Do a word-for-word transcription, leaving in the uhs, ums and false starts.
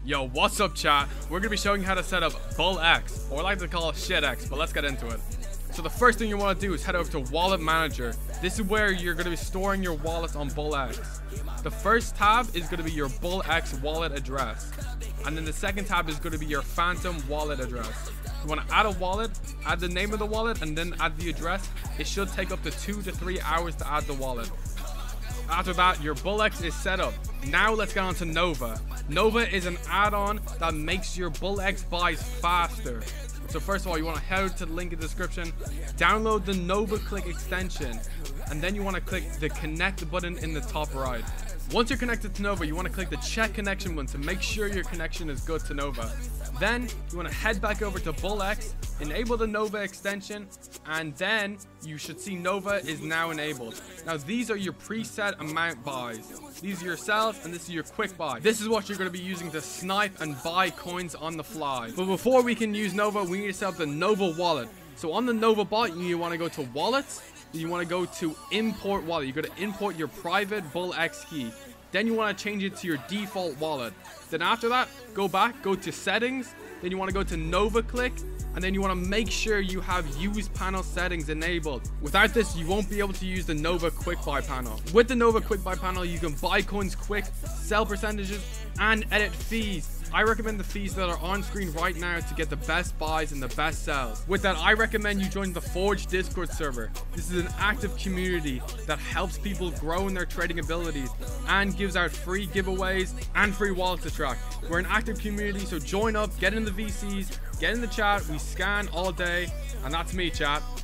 Yo, what's up, chat? We're gonna be showing you how to set up Bullx, or I like to call it Shitx, but let's get into it. So the first thing you want to do is head over to Wallet Manager. This is where you're going to be storing your wallets on Bullx. The first tab is going to be your Bullx wallet address, and then the second tab is going to be your Phantom wallet address. You want to add a wallet, add the name of the wallet, and then add the address. It should take up to two to three hours to add the wallet. After that, your Bullx is set up. Now let's get on to Nova. Nova is an add-on that makes your Bullx buys faster. So first of all, you want to head to the link in the description, download the Nova Click extension, and then you want to click the connect button in the top right. Once you're connected to Nova, you want to click the check connection button to make sure your connection is good to Nova. Then you want to head back over to Bullx, enable the Nova extension, and then you should see Nova is now enabled. Now these are your preset amount buys. These are your sells, and this is your quick buy. This is what you're going to be using to snipe and buy coins on the fly. But before we can use Nova, we need to set up the Nova wallet. So on the Nova bot, you want to go to wallets. You want to go to import wallet. You're going to import your private Bullx key. Then you want to change it to your default wallet. Then after that, go back, go to settings. Then you want to go to Nova Click, and then you want to make sure you have use panel settings enabled. Without this, you won't be able to use the Nova Quick Buy panel. With the Nova Quick Buy panel, you can buy coins quick, sell percentages, and edit fees. I recommend the fees that are on screen right now to get the best buys and the best sells. With that, I recommend you join the Forge Discord server. This is an active community that helps people grow in their trading abilities and gives out free giveaways and free wallets to track. We're an active community, so join up, get in the V Cs, get in the chat. We scan all day, and that's me, chat.